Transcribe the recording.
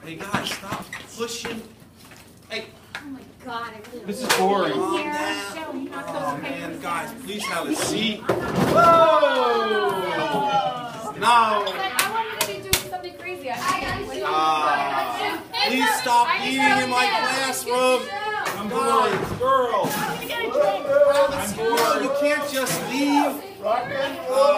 Hey guys, stop pushing. Hey. Oh my God, this is boring. Oh man, guys, please have a seat. Whoa! No. I wanted to be doing something crazy. Please stop eating in my classroom. I'm bored. Girls. I'm You bored. can't just leave.